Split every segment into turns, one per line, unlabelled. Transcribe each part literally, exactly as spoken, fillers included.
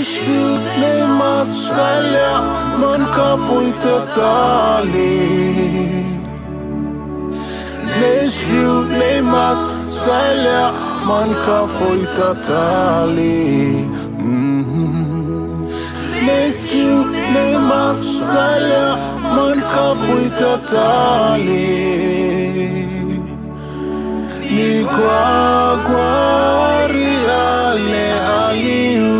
Yesu ne masalia man kafuitatali. Yesu ne masalia man kafuitatali. Yesu ne masalia man kafuitatali. Ni kwa gwari ale aliu.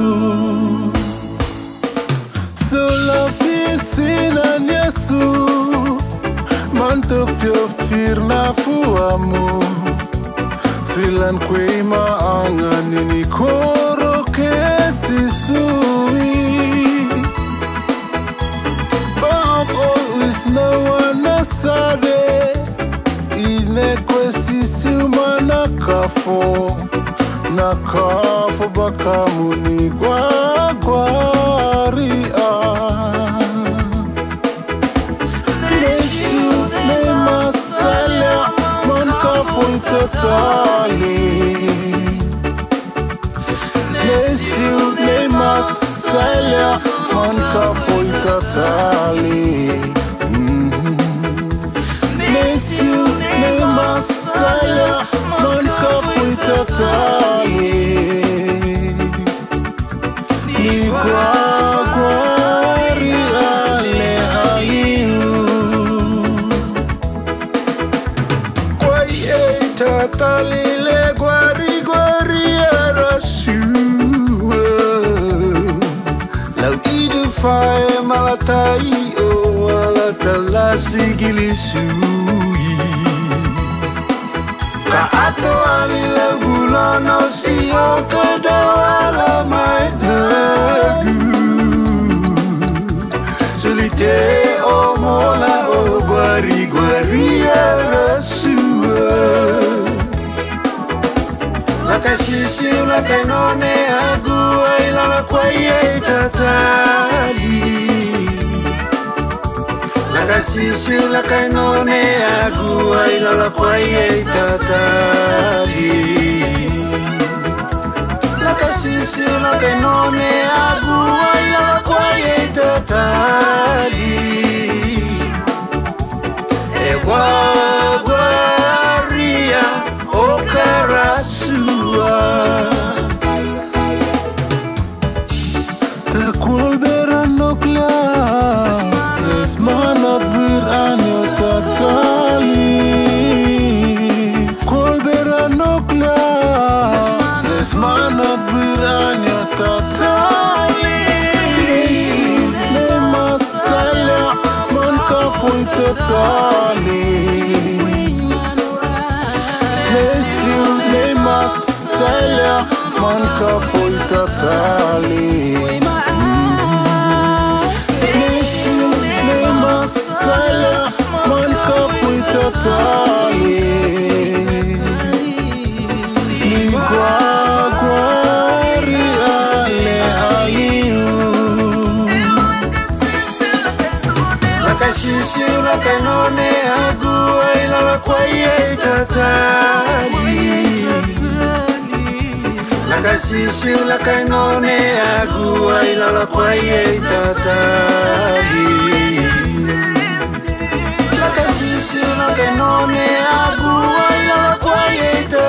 So la fisina Yesu mantuk joft firna fuamu. Silan kwema angani ni koro kesisui. But always no one asade. Ine kwesisu manakafo. Nakafo bakamuni kwa kwaria. Yesu ne masalia man kafuitatali. Yesu ne masalia man kafuitatali. Yesu ne masalia man kafuitatali. Ni kwa gwari ale aliu. Kwa ye tatali le gwari gwari arasua. Lau idu fae malatai o alatalasi gilisui. Ka ato alile bulano siyo kedawala mainagu. Solite o mola o gwari gwari arasua. Laka sisi laka none agu ailala kwa ye tatali. Laka sisi laka none agu ailala kwa ye tatali. Laka sisi laka none agu ailala kwa ye tatali. Ewa gwaria okarasua. Takul beranokla. Manat bir anyo tatali. Kol beranokla. Des manat bir anyo tatali. Ne masalia man kafuitatali. Yesu ne masalia man kafuitatali. Masalia man kafuitatali. Ni kwa gwari ale aliu. Laka sisi laka none agu ailala kwa ye tatali. Laka sisi laka none agu ailala kwa ye tatali. Laka sisi laka none agu ailala kwa ye tatali.